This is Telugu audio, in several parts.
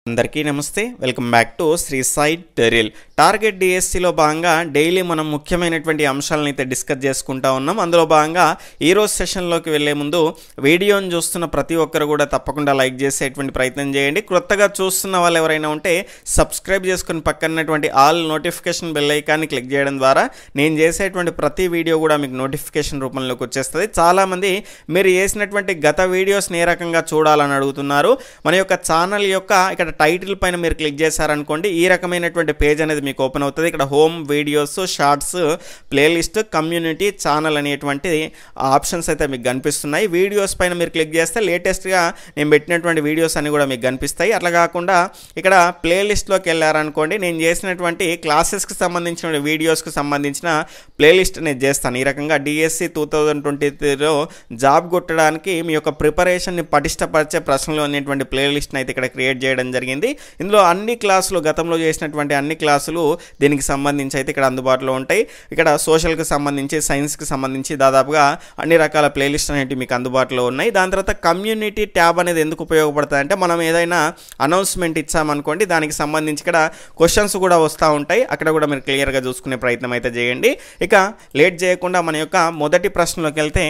అందరికీ నమస్తే welcome back to Shri Sai టెరిల్ టార్గెట్ డిఎస్సిలో భాగంగా డైలీ మనం ముఖ్యమైనటువంటి అంశాలను అయితే డిస్కస్ చేసుకుంటా ఉన్నాం. అందులో భాగంగా ఈ రోజు సెషన్లోకి వెళ్ళే ముందు వీడియోని చూస్తున్న ప్రతి ఒక్కరు కూడా తప్పకుండా లైక్ చేసేటువంటి ప్రయత్నం చేయండి. కొత్తగా చూస్తున్న వాళ్ళు ఎవరైనా ఉంటే సబ్స్క్రైబ్ చేసుకుని పక్కనటువంటి ఆల్ నోటిఫికేషన్ బెల్ ఐకాన్ని క్లిక్ చేయడం ద్వారా నేను చేసేటువంటి ప్రతి వీడియో కూడా మీకు నోటిఫికేషన్ రూపంలోకి వచ్చేస్తుంది. చాలామంది మీరు చేసినటువంటి గత వీడియోస్ని ఏ రకంగా చూడాలని అడుగుతున్నారు. మన యొక్క ఛానల్ యొక్క ఇక్కడ టైటిల్ పైన మీరు క్లిక్ చేశారనుకోండి ఈ రకమైనటువంటి పేజ్ అనేది మీకు ఓపెన్ అవుతుంది. ఇక్కడ home, videos, shorts, playlist, community, channel అనేటువంటి ఆప్షన్స్ అయితే మీకు కనిపిస్తున్నాయి. వీడియోస్ పైన మీరు క్లిక్ చేస్తే లేటెస్ట్గా నేను పెట్టినటువంటి వీడియోస్ అన్ని కూడా మీకు కనిపిస్తాయి. అట్లా కాకుండా ఇక్కడ ప్లేలిస్ట్లోకి వెళ్ళారనుకోండి నేను చేసినటువంటి క్లాసెస్కి సంబంధించిన వీడియోస్కి సంబంధించిన ప్లేలిస్ట్ నేను చేస్తాను. ఈ రకంగా డిఎస్సి 2023లో జాబ్ కొట్టడానికి మీ యొక్క ప్రిపరేషన్ని పటిష్టపరిచే ప్రశ్నలు అనేటువంటి ప్లేలిస్ట్ని అయితే ఇక్కడ క్రియేట్ చేయడం జరిగింది. ఇందులో అన్ని క్లాసులు గతంలో చేసినటువంటి అన్ని క్లాసులు దీనికి సంబంధించి అయితే ఇక్కడ అందుబాటులో ఉంటాయి. ఇక్కడ సోషల్కి సంబంధించి, సైన్స్కి సంబంధించి దాదాపుగా అన్ని రకాల ప్లేలిస్ట్ అనేవి మీకు అందుబాటులో ఉన్నాయి. దాని తర్వాత కమ్యూనిటీ ట్యాబ్ అనేది ఎందుకు ఉపయోగపడుతుంది అంటే మనం ఏదైనా అనౌన్స్మెంట్ ఇచ్చామనుకోండి దానికి సంబంధించి ఇక్కడ క్వశ్చన్స్ కూడా వస్తూ ఉంటాయి. అక్కడ కూడా మీరు క్లియర్గా చూసుకునే ప్రయత్నం అయితే చేయండి. ఇక లేట్ చేయకుండా మన యొక్క మొదటి ప్రశ్నలోకి వెళ్తే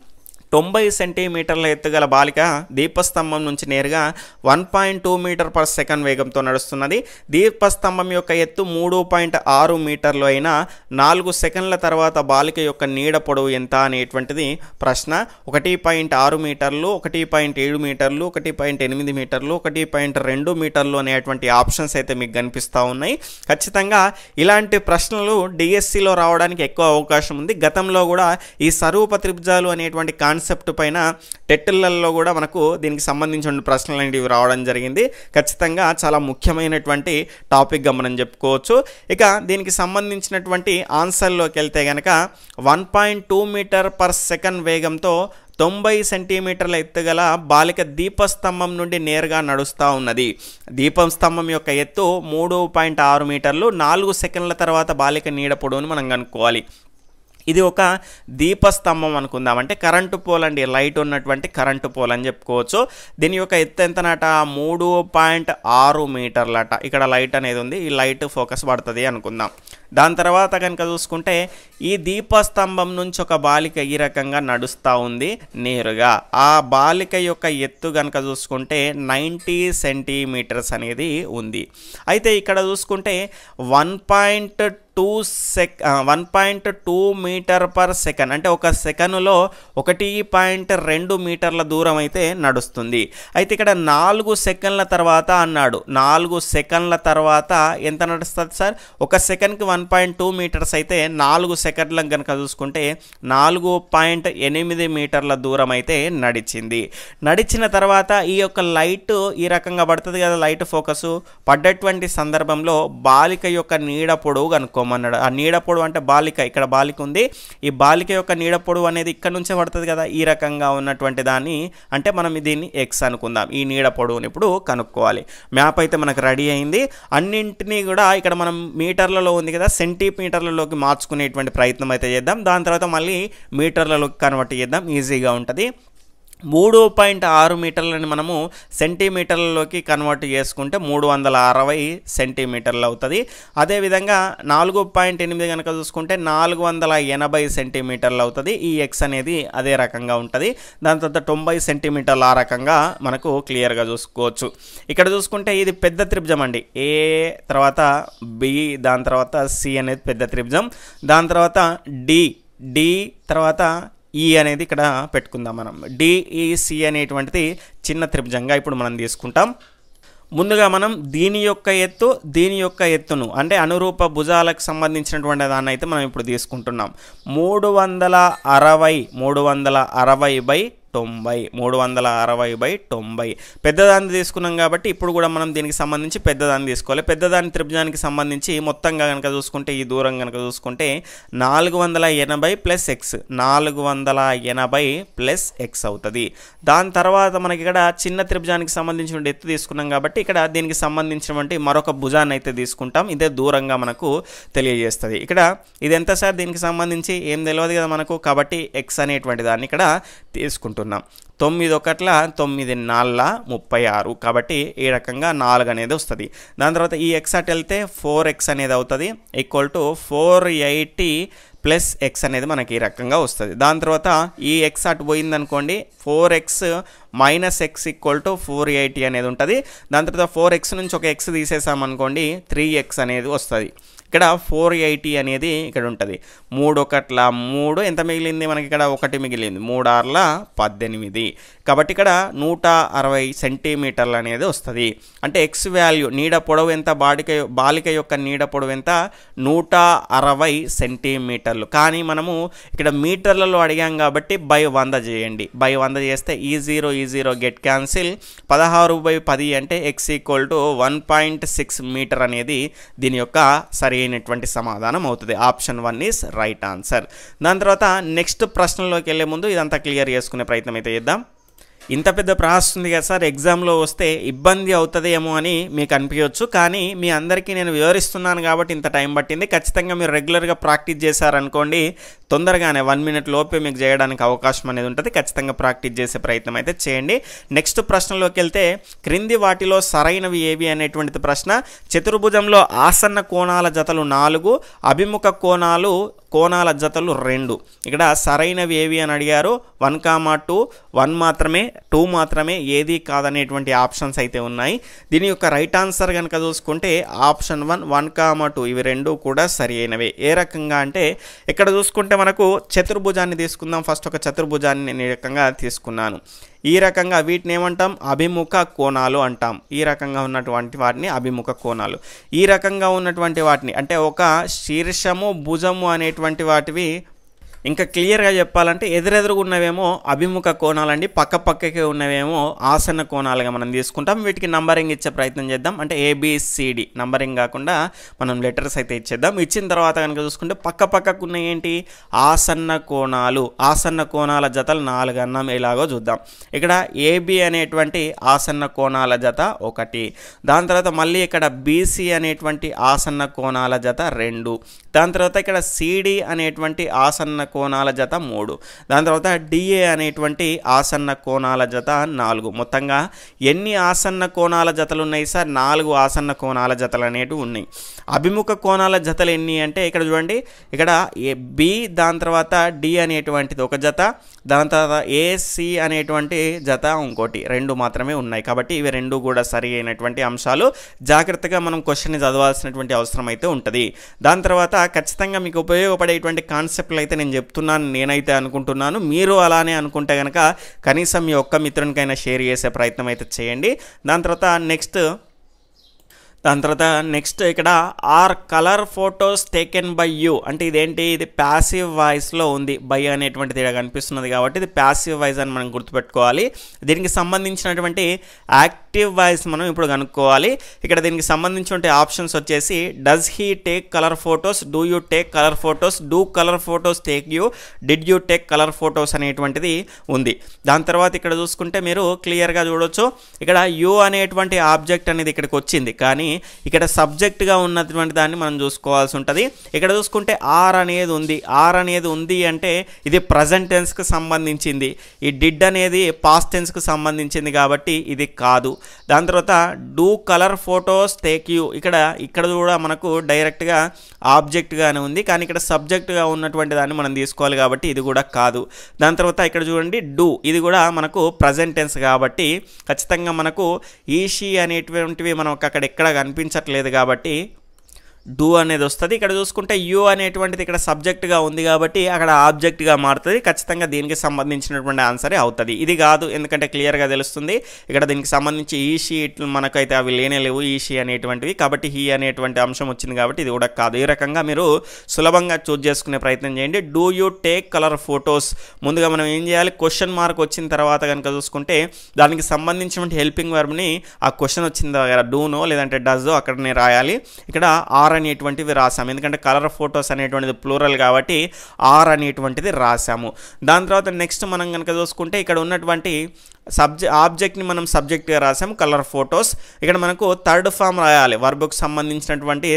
90 సెంటీమీటర్ల ఎత్తుగల బాలిక దీపస్తంభం నుంచి నేరుగా 1.2 మీటర్ పర్ సెకండ్ వేగంతో నడుస్తున్నది. దీపస్తంభం యొక్క ఎత్తు 3.6 మీటర్లు అయినా 4 సెకండ్ల తర్వాత బాలిక యొక్క నీడ పొడవు ఎంత అనేటువంటిది ప్రశ్న. 1.6 మీటర్లు, 1.7 మీటర్లు, 1.8 మీటర్లు, 1.2 మీటర్లు అనేటువంటి ఆప్షన్స్ అయితే మీకు కనిపిస్తూ ఉన్నాయి. ఖచ్చితంగా ఇలాంటి ప్రశ్నలు డిఎస్సిలో రావడానికి ఎక్కువ అవకాశం ఉంది. గతంలో కూడా ఈ సరూప త్రిభుజాలు అనేటువంటి కాన్సెప్ట్ పైన టెట్లలో కూడా మనకు దీనికి సంబంధించిన ప్రశ్నలు అనేవి రావడం జరిగింది. ఖచ్చితంగా చాలా ముఖ్యమైనటువంటి టాపిక్గా మనం చెప్పుకోవచ్చు. ఇక దీనికి సంబంధించినటువంటి ఆన్సర్లోకి వెళ్తే కనుక 1.2 మీటర్ పర్ సెకండ్ వేగంతో 90 సెంటీమీటర్ల ఎత్తుగల బాలిక దీపస్తంభం నుండి నేరుగా నడుస్తూ ఉన్నది. దీపస్తంభం యొక్క ఎత్తు 3.6 మీటర్లు. 4 సెకండ్ల తర్వాత బాలిక నీడ పొడవుని మనం కనుక్కోవాలి. ఇది ఒక దీపస్తంభం అనుకుందాం, అంటే కరెంటు పోల్ అండి, లైట్ ఉన్నటువంటి కరెంటు పోల్ అని చెప్పుకోవచ్చు. దీని యొక్క ఎత్తు ఎంతనట 3.6 మీటర్లట. ఇక్కడ లైట్ అనేది ఉంది, ఈ లైట్ ఫోకస్ పడుతుంది అనుకుందాం. దాని తర్వాత కనుక చూసుకుంటే ఈ దీపస్తంభం నుంచి ఒక బాలిక ఈ రకంగా నడుస్తూ ఉంది నేరుగా. ఆ బాలిక యొక్క ఎత్తు కనుక చూసుకుంటే 90 సెంటీమీటర్స్ అనేది ఉంది. అయితే ఇక్కడ చూసుకుంటే 1.2 మీటర్ పర్ సెకండ్ అంటే ఒక సెకనులో 1.2 మీటర్ల దూరం అయితే నడుస్తుంది. అయితే ఇక్కడ 4 సెకండ్ల తర్వాత అన్నాడు. 4 సెకండ్ల తర్వాత ఎంత నడుస్తుంది సార్? ఒక సెకండ్కి 1.2 మీటర్స్ అయితే 4 సెకండ్లకు కనుక చూసుకుంటే 4.8 మీటర్ల దూరం అయితే నడిచింది. నడిచిన తర్వాత ఈ యొక్క లైట్ ఈ రకంగా పడుతుంది కదా, లైట్ ఫోకస్ పడ్డటువంటి సందర్భంలో బాలిక యొక్క నీడ పొడవు కనుక్కోమన్నాడు. ఆ నీడ పొడవు అంటే బాలిక, ఇక్కడ బాలిక ఉంది, ఈ బాలిక యొక్క నీడ పొడవు అనేది ఇక్కడ నుంచే పడుతుంది కదా, ఈ రకంగా ఉన్నటువంటి దాన్ని అంటే మనం దీన్ని ఎక్స్ అనుకుందాం. ఈ నీడ పొడవుని ఇప్పుడు కనుక్కోవాలి. మ్యాప్ అయితే మనకు రెడీ అయింది. అన్నింటినీ కూడా ఇక్కడ మనం మీటర్లలో ఉంది కదా, సెంటీమీటర్లలోకి మార్చుకునేటువంటి ప్రయత్నం అయితే చేద్దాం. దాని తర్వాత మళ్ళీ మీటర్లలోకి కన్వర్ట్ చేద్దాం, ఈజీగా ఉంటుంది. 3.6 మీటర్లని మనము సెంటీమీటర్లలోకి కన్వర్ట్ చేసుకుంటే 360 సెంటీమీటర్లు అవుతుంది. అదేవిధంగా 4.8 కనుక చూసుకుంటే 480 సెంటీమీటర్లు అవుతుంది. ఈ ఎక్స్ అనేది అదే రకంగా ఉంటుంది. దాని తర్వాత 90 సెంటీమీటర్లు ఆ రకంగా మనకు క్లియర్గా చూసుకోవచ్చు. ఇక్కడ చూసుకుంటే ఇది పెద్ద త్రిభుజం అండి, ఏ తర్వాత బి, దాని తర్వాత సి అనేది పెద్ద త్రిభుజం. దాని తర్వాత డి తర్వాత ఈ అనేది ఇక్కడ పెట్టుకుందాం మనం. డిఈసి అనేటువంటిది చిన్న త్రిభుజంగా ఇప్పుడు మనం తీసుకుంటాం. ముందుగా మనం దీని యొక్క ఎత్తును అంటే అనురూప భుజాలకు సంబంధించినటువంటి దాన్ని అయితే మనం ఇప్పుడు తీసుకుంటున్నాం. 360/90 పెద్దదాన్ని తీసుకున్నాం కాబట్టి ఇప్పుడు కూడా మనం దీనికి సంబంధించి పెద్దదాన్ని తీసుకోవాలి. పెద్దదాని త్రిభుజానికి సంబంధించి మొత్తంగా కనుక చూసుకుంటే ఈ దూరం కనుక చూసుకుంటే 480 ప్లస్ ఎక్స్, 480 ప్లస్ ఎక్స్ అవుతుంది. దాని తర్వాత మనకి ఇక్కడ చిన్న త్రిభుజానికి సంబంధించిన ఎత్తు తీసుకున్నాం కాబట్టి ఇక్కడ దీనికి సంబంధించినటువంటి మరొక భుజాన్ని అయితే తీసుకుంటాం. ఇదే దూరంగా మనకు తెలియజేస్తుంది. ఇక్కడ ఇది ఎంత సార్, దీనికి సంబంధించి ఏం తెలియదు కదా మనకు, కాబట్టి ఎక్స్ అనేటువంటి దాన్ని ఇక్కడ తీసుకుంటున్నాం. తీసుకుంటున్నాం. 9 ఒకట్ల 9 నాళ్ళ 36 కాబట్టి ఈ రకంగా 4 అనేది వస్తుంది. దాని తర్వాత ఈ ఎక్స్ అటు వెళ్తే 4x అనేది అవుతుంది ఈక్వల్ టు 480 ప్లస్ ఎక్స్ అనేది మనకి ఈ రకంగా వస్తుంది. దాని తర్వాత ఈ ఎక్స్ అటు పోయిందనుకోండి 4x minus X equal to 480 అనేది ఉంటుంది. దాని తర్వాత 4x నుంచి ఒక ఎక్స్ తీసేసామనుకోండి 3x అనేది వస్తుంది. ఇక్కడ 480 అనేది ఇక్కడ ఉంటుంది. 3 ఒకట్ల 3 ఎంత మిగిలింది మనకి ఇక్కడ 1 మిగిలింది. 3 ఆర్ల 18 కాబట్టి ఇక్కడ 160 సెంటీమీటర్లు అనేది వస్తుంది. అంటే ఎక్స్ వాల్యూ నీడ పొడవు ఎంత, బాలిక యొక్క నీడ పొడవు ఎంత 160 సెంటీమీటర్లు. కానీ మనము ఇక్కడ మీటర్లలో అడిగాం కాబట్టి బై 100 చేయండి. బై 100 చేస్తే ఈ 0 గెట్ క్యాన్సిల్. 16/10 అంటే ఎక్స్ ఈక్వల్ టు 1.6 మీటర్ అనేది దీని యొక్క సరైనటువంటి సమాధానం అవుతుంది. Option 1 is right answer. దాని తర్వాత నెక్స్ట్ ప్రశ్నలోకి వెళ్ళే ముందు ఇదంతా క్లియర్ చేసుకునే ప్రయత్నం అయితే చేద్దాం. ఇంత పెద్ద ప్రాసెస్ ఉంది కదా సార్, ఎగ్జామ్లో వస్తే ఇబ్బంది అవుతుందేమో అని మీకు అనిపించవచ్చు. కానీ మీ అందరికీ నేను వివరిస్తున్నాను కాబట్టి ఇంత టైం పట్టింది. ఖచ్చితంగా మీరు రెగ్యులర్గా ప్రాక్టీస్ చేశారనుకోండి తొందరగానే 1 మినిట్ లోపే మీకు చేయడానికి అవకాశం అనేది ఉంటుంది. ఖచ్చితంగా ప్రాక్టీస్ చేసే ప్రయత్నం అయితే చేయండి. నెక్స్ట్ ప్రశ్నలోకి వెళ్తే క్రింది వాటిలో సరైనవి ఏవి అనేటువంటిది ప్రశ్న. చతుర్భుజంలో ఆసన్న కోణాల జతలు 4, అభిముఖ కోణాల జతలు 2. ఇక్కడ సరైనవి ఏవి అని అడిగారు. 1, 1 మాత్రమే, 2 మాత్రమే, ఏది కాదనేటువంటి ఆప్షన్స్ అయితే ఉన్నాయి. దీని యొక్క రైట్ ఆన్సర్ కనుక చూసుకుంటే ఆప్షన్ 1, 1, 2 ఇవి 2 కూడా సరి అయినవే. ఏ రకంగా అంటే ఇక్కడ చూసుకుంటే మనకు చతుర్భుజాన్ని తీసుకుందాం. ఫస్ట్ ఒక చతుర్భుజాన్ని నేను ఈ రకంగా తీసుకున్నాను. ఈ రకంగా వీటిని ఏమంటాం, అభిముఖ కోణాలు అంటాం. ఈ రకంగా ఉన్నటువంటి వాటిని అభిముఖ కోణాలు. ఈ రకంగా ఉన్నటువంటి వాటిని అంటే ఒక శీర్షము భుజము అనేటువంటి వాటివి ఇంకా క్లియర్గా చెప్పాలంటే ఎదురెదురుగా ఉన్నవేమో అభిముఖ కోణాలండి, పక్కకే ఉన్నవేమో ఆసన్న కోణాలుగా మనం తీసుకుంటాం. వీటికి నంబరింగ్ ఇచ్చే ప్రయత్నం చేద్దాం. అంటే ABCD నంబరింగ్ కాకుండా మనం లెటర్స్ అయితే ఇచ్చేద్దాం. ఇచ్చిన తర్వాత కనుక చూసుకుంటే పక్కకు ఉన్న ఏంటి ఆసన్న కోణాలు. ఆసన్న కోణాల జతలు 4 అన్నాం. ఎలాగో చూద్దాం. ఇక్కడ AB అనేటువంటి ఆసన్న కోణాల జత 1. దాని తర్వాత మళ్ళీ ఇక్కడ BC అనేటువంటి ఆసన్న కోణాల జత 2. దాని తర్వాత ఇక్కడ CD అనేటువంటి ఆసన్న కోణాల జత 3. దాని తర్వాత DA అనేటువంటి ఆసన్న కోణాల జత 4. మొత్తంగా ఎన్ని ఆసన్న కోణాల జతలు ఉన్నాయి సార్? 4 ఆసన్న కోణాల జతలు అనేటివి ఉన్నాయి. అభిముఖ కోణాల జతలు ఎన్ని అంటే ఇక్కడ చూడండి, ఇక్కడ B, దాని తర్వాత D అనేటువంటిది ఒక జత, దాని తర్వాత AC అనేటువంటి జత ఇంకోటి, 2 మాత్రమే ఉన్నాయి. కాబట్టి ఇవి 2 కూడా సరి అయినటువంటి అంశాలు. జాగ్రత్తగా మనం క్వశ్చన్ని చదవాల్సినటువంటి అవసరం అయితే ఉంటుంది. దాని తర్వాత ఖచ్చితంగా మీకు ఉపయోగపడేటువంటి కాన్సెప్ట్లు అయితే నేను చెప్తున్నాను, నేనైతే అనుకుంటున్నాను. మీరు అలానే అనుకుంటే కనుక కనీసం మీ ఒక్క మిత్రునికైనా షేర్ చేసే ప్రయత్నం అయితే చేయండి. దాని తర్వాత నెక్స్ట్ ఇక్కడ are colour photos taken by you అంటే ఇదేంటి, ఇది ప్యాసివ్ వాయిస్లో ఉంది. బై అనేటువంటిది ఇక్కడ కనిపిస్తున్నది కాబట్టి ఇది ప్యాసివ్ వాయిస్ అని మనం గుర్తుపెట్టుకోవాలి. దీనికి సంబంధించినటువంటి యాక్టివ్ వాయిస్ మనం ఇప్పుడు కనుక్కోవాలి. ఇక్కడ దీనికి సంబంధించిన ఆప్షన్స్ వచ్చేసి does he take colour photos, do you take colour photos, do colour photos take you, did you take colour photos అనేటువంటిది ఉంది. దాని తర్వాత ఇక్కడ చూసుకుంటే మీరు క్లియర్గా చూడొచ్చు, ఇక్కడ యూ అనేటువంటి ఆబ్జెక్ట్ అనేది ఇక్కడికి వచ్చింది. కానీ ఇక్కడ సబ్జెక్ట్గా ఉన్నటువంటి దాన్ని మనం చూసుకోవాల్సి ఉంటుంది. ఇక్కడ చూసుకుంటే ఆర్ అనేది ఉంది అంటే ఇది ప్రజెంట్ టెన్స్కి సంబంధించింది. ఈ డిడ్ అనేది పాస్ట్ టెన్స్కి సంబంధించింది కాబట్టి ఇది కాదు. దాని తర్వాత do colour photos take you, ఇక్కడ కూడా మనకు డైరెక్ట్గా ఆబ్జెక్ట్గానే ఉంది. కానీ ఇక్కడ సబ్జెక్ట్గా ఉన్నటువంటి దాన్ని మనం తీసుకోవాలి కాబట్టి ఇది కూడా కాదు. దాని తర్వాత ఇక్కడ చూడండి డూ, ఇది కూడా మనకు ప్రజెంట్ టెన్స్ కాబట్టి ఖచ్చితంగా మనకు ఈ షీ అనేటువంటివి మనకు అక్కడ ఎక్కడ కనిపించట్లేదు కాబట్టి డూ అనేది వస్తుంది. ఇక్కడ చూసుకుంటే యూ అనేటువంటిది ఇక్కడ సబ్జెక్ట్గా ఉంది కాబట్టి అక్కడ ఆబ్జెక్ట్గా మారుతుంది. ఖచ్చితంగా దీనికి సంబంధించినటువంటి ఆన్సరే అవుతుంది. ఇది కాదు, ఎందుకంటే క్లియర్గా తెలుస్తుంది. ఇక్కడ దీనికి సంబంధించి ఈ షీట్లు మనకైతే అవి లేవు ఈ షీ అనేటువంటివి, కాబట్టి హీ అనేటువంటి అంశం వచ్చింది కాబట్టి ఇది కూడా కాదు. ఈ రకంగా మీరు సులభంగా చూజ్ చేసుకునే ప్రయత్నం చేయండి. Do you take colour photos, ముందుగా మనం ఏం చేయాలి, క్వశ్చన్ మార్క్ వచ్చిన తర్వాత కనుక చూసుకుంటే దానికి సంబంధించినటువంటి హెల్పింగ్ వర్బ్ని ఆ క్వశ్చన్ వచ్చిన దగ్గర డూనో లేదంటే డజో అక్కడనే రాయాలి. ఇక్కడ ఆర్ ఆర్ అనేటువంటివి రాసాము, ఎందుకంటే కలర్ ఫొటోస్ అనేటువంటిది ప్లూరల్ కాబట్టి ఆర్ అనేటువంటిది రాసాము. దాని తర్వాత నెక్స్ట్ మనం కనుక చూసుకుంటే ఇక్కడ ఉన్నటువంటి ఆబ్జెక్ట్ని మనం సబ్జెక్ట్గా రాసాము, కలర్ ఫొటోస్. ఇక్కడ మనకు థర్డ్ ఫామ్ రాయాలి, వర్బ్కు సంబంధించినటువంటి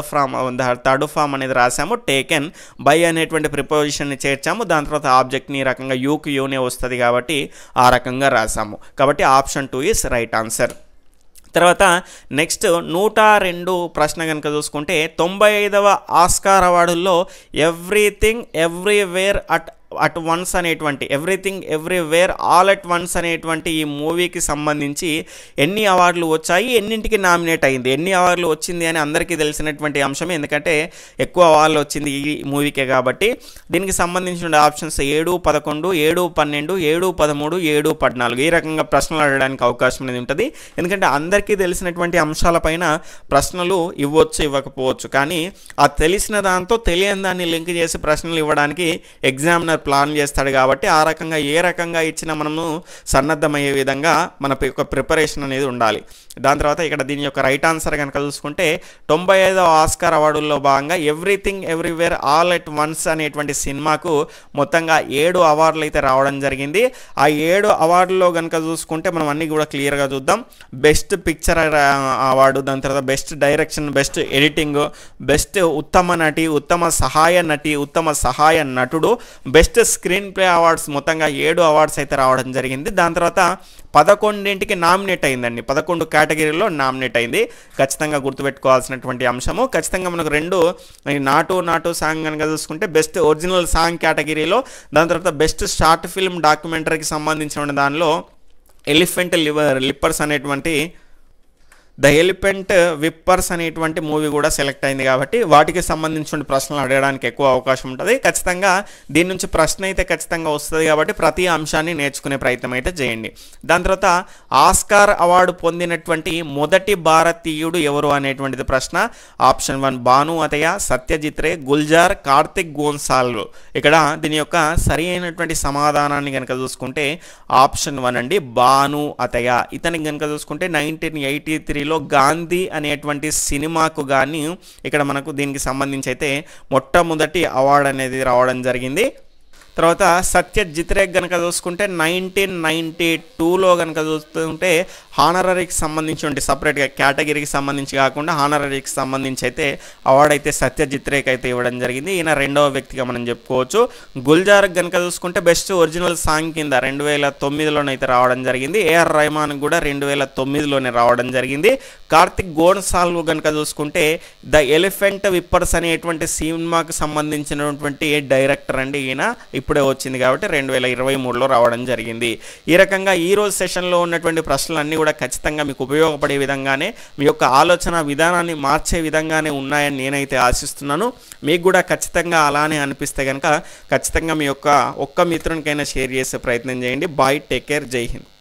థర్డ్ ఫామ్ అనేది రాసాము. టేకెన్ బై అనేటువంటి ప్రిపోజిషన్ని చేర్చాము. దాని తర్వాత ఆబ్జెక్ట్ని ఈ రకంగా యూకి యూనే వస్తుంది కాబట్టి ఆ రకంగా రాసాము. కాబట్టి ఆప్షన్ 2 ఈస్ రైట్ ఆన్సర్. తర్వాత నెక్స్ట్ 102 ప్రశ్న కనుక చూసుకుంటే 95వ ఆస్కార్ అవార్డుల్లో ఎవ్రీథింగ్ ఎవ్రీవేర్ అట్ వన్స్ అనేటువంటి everything everywhere all at once అనేటువంటి ఈ మూవీకి సంబంధించి ఎన్ని అవార్డులు వచ్చాయి, ఎన్నింటికి నామినేట్ అయింది, ఎన్ని అవార్డులు వచ్చింది అని అందరికీ తెలిసినటువంటి అంశమే, ఎందుకంటే ఎక్కువ అవార్డులు వచ్చింది ఈ మూవీకే కాబట్టి. దీనికి సంబంధించిన ఆప్షన్స్ 7, 11, 7, 12, 7, 13, 7, 14 ఈ రకంగా ప్రశ్నలు అడగడానికి అవకాశం అనేది ఉంటుంది. ఎందుకంటే అందరికీ తెలిసినటువంటి అంశాలపైన ప్రశ్నలు ఇవ్వచ్చు, ఇవ్వకపోవచ్చు. కానీ ఆ తెలిసిన దాంతో తెలియని దాన్ని లింక్ చేసి ప్రశ్నలు ఇవ్వడానికి ఎగ్జామినర్ ప్లాన్ చేస్తాడు కాబట్టి ఆ రకంగా ఏ రకంగా ఇచ్చినా మనము సన్నద్ధమయ్యే విధంగా మన యొక్క ప్రిపరేషన్ అనేది ఉండాలి. దాని తర్వాత ఇక్కడ దీని యొక్క రైట్ ఆన్సర్ కనుక చూసుకుంటే 95వ ఆస్కార్ అవార్డుల్లో భాగంగా everything everywhere all at once అనేటువంటి సినిమాకు మొత్తంగా 7 అవార్డులు అయితే రావడం జరిగింది. ఆ 7 అవార్డుల్లో కనుక చూసుకుంటే మనం అన్నీ కూడా క్లియర్గా చూద్దాం. బెస్ట్ పిక్చర్ అవార్డు, దాని తర్వాత best direction, best editing, best ఉత్తమ నటి, ఉత్తమ సహాయ నటి, ఉత్తమ సహాయ నటుడు, బెస్ట్ స్క్రీన్ ప్లే అవార్డ్స్ మొత్తంగా 7 అవార్డ్స్ అయితే రావడం జరిగింది. దాని తర్వాత 11ంటికి నామినేట్ అయిందండి, 11 కేటగిరీలో నామినేట్ అయింది. ఖచ్చితంగా గుర్తుపెట్టుకోవాల్సినటువంటి అంశము. ఖచ్చితంగా మనకు 2 నాటు సాంగ్ కనుక చూసుకుంటే బెస్ట్ ఒరిజినల్ సాంగ్ కేటగిరీలో, దాని తర్వాత బెస్ట్ షార్ట్ ఫిల్మ్ డాక్యుమెంటరీకి సంబంధించిన దానిలో ఎలిఫెంట్ లిప్పర్స్ అనేటువంటి ద ఎలిఫెంట్ విప్పర్స్ అనేటువంటి మూవీ కూడా సెలెక్ట్ అయింది కాబట్టి వాటికి సంబంధించిన ప్రశ్నలు అడగడానికి ఎక్కువ అవకాశం ఉంటుంది. ఖచ్చితంగా దీని నుంచి ప్రశ్న అయితే ఖచ్చితంగా వస్తుంది కాబట్టి ప్రతి అంశాన్ని నేర్చుకునే ప్రయత్నం అయితే చేయండి. దాని తర్వాత ఆస్కార్ అవార్డు పొందినటువంటి మొదటి భారతీయుడు ఎవరు అనేటువంటిది ప్రశ్న. ఆప్షన్ 1 భాను అతయ్య, సత్యజిత్ రే, గుల్జార్, కార్తిక్ గోన్సాల్వ్. ఇక్కడ దీని యొక్క సరి అయినటువంటి సమాధానాన్ని కనుక చూసుకుంటే ఆప్షన్ 1 అండి, భాను అతయ్య. ఇతనికి కనుక చూసుకుంటే 1983 గాంధీ అనేటువంటి సినిమాకు కానీ ఇక్కడ మనకు దీనికి సంబంధించి అయితే మొట్టమొదటి అవార్డు అనేది రావడం జరిగింది. తర్వాత సత్యజిత్ రే కనుక చూసుకుంటే 1992లో కనుక చూస్తుంటే హానరరీకి సంబంధించి సపరేట్గా కేటగిరీకి సంబంధించి కాకుండా హానరరీకి సంబంధించి అయితే అవార్డు అయితే సత్యజిత్ రేకి అయితే ఇవ్వడం జరిగింది. ఈయన 2వ వ్యక్తిగా మనం చెప్పుకోవచ్చు. గుల్జార్ కనుక చూసుకుంటే బెస్ట్ ఒరిజినల్ సాంగ్ కింద 2009లోనైతే రావడం జరిగింది. ఏఆర్ రెహమాన్ కూడా 2009లోనే రావడం జరిగింది. కార్తిక్ గోన్సాల్వ్ కనుక చూసుకుంటే ద ఎలిఫెంట్ విప్పర్స్ అనేటువంటి సినిమాకు సంబంధించినటువంటి డైరెక్టర్ అండి. ఈయన ఇప్పుడే వచ్చింది కాబట్టి 2023లో రావడం జరిగింది. ఈ రకంగా ఈరోజు సెషన్లో ఉన్నటువంటి ప్రశ్నలన్నీ కూడా ఖచ్చితంగా మీకు ఉపయోగపడే విధంగానే, మీ యొక్క ఆలోచన విధానాన్ని మార్చే విధంగానే ఉన్నాయని నేనైతే ఆశిస్తున్నాను. మీకు కూడా ఖచ్చితంగా అలానే అనిపిస్తే కనుక ఖచ్చితంగా మీ యొక్క ఒక్క మిత్రునికైనా షేర్ చేసే ప్రయత్నం చేయండి. బాయ్, టేక్ కేర్, జై హింద్.